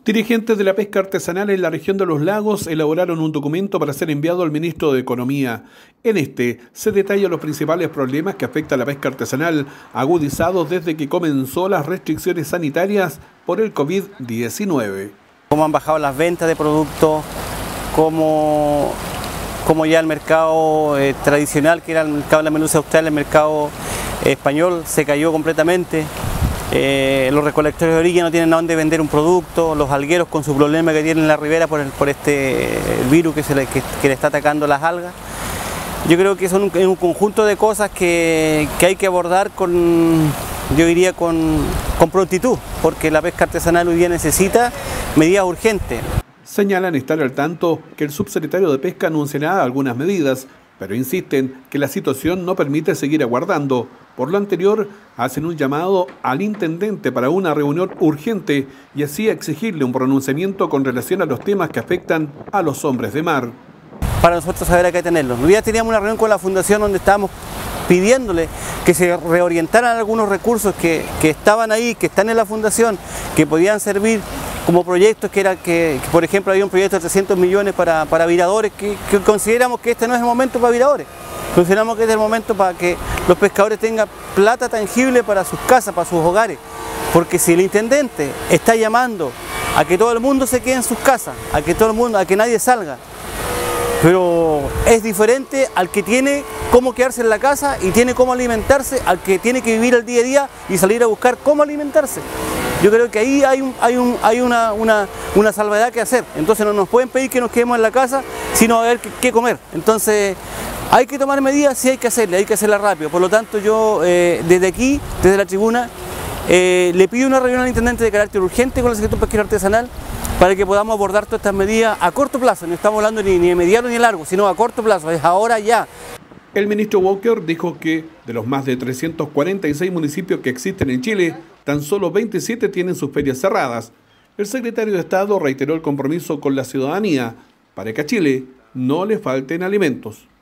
Dirigentes de la pesca artesanal en la región de Los Lagos elaboraron un documento para ser enviado al ministro de Economía. En este se detallan los principales problemas que afectan a la pesca artesanal, agudizados desde que comenzó las restricciones sanitarias por el COVID-19. Cómo han bajado las ventas de productos, cómo ya el mercado tradicional, que era el mercado de la merluza austral, el mercado español, se cayó completamente. Los recolectores de orilla no tienen a dónde vender un producto, los algueros con su problema que tienen en la ribera por este virus que le está atacando las algas. Yo creo que son un conjunto de cosas que hay que abordar yo diría con prontitud, porque la pesca artesanal hoy día necesita medidas urgentes. Señalan estar al tanto que el subsecretario de Pesca anunciará algunas medidas, pero insisten que la situación no permite seguir aguardando. Por lo anterior, hacen un llamado al intendente para una reunión urgente y así exigirle un pronunciamiento con relación a los temas que afectan a los hombres de mar. Para nosotros saber a qué tenerlos. Hoy día teníamos una reunión con la Fundación donde estábamos pidiéndole que se reorientaran algunos recursos que estaban ahí, que están en la Fundación, que podían servir como proyectos, que por ejemplo había un proyecto de 300 millones para viradores, que consideramos que este no es el momento para viradores. Consideramos que este es el momento para que los pescadores tengan plata tangible para sus casas, para sus hogares. Porque si el intendente está llamando a que todo el mundo se quede en sus casas, a que nadie salga, pero es diferente al que tiene cómo quedarse en la casa y tiene cómo alimentarse, al que tiene que vivir el día a día y salir a buscar cómo alimentarse. Yo creo que ahí hay una salvedad que hacer. Entonces no nos pueden pedir que nos quedemos en la casa, sino a ver qué comer. Entonces hay que tomar medidas, sí hay que hacerlas rápido. Por lo tanto yo desde aquí, desde la tribuna, le pido una reunión al intendente de carácter urgente con el sector pesquero artesanal para que podamos abordar todas estas medidas a corto plazo. No estamos hablando ni de mediano ni de largo, sino a corto plazo, es ahora ya. El ministro Walker dijo que de los más de 346 municipios que existen en Chile, tan solo 27 tienen sus ferias cerradas. El secretario de Estado reiteró el compromiso con la ciudadanía para que a Chile no le falten alimentos.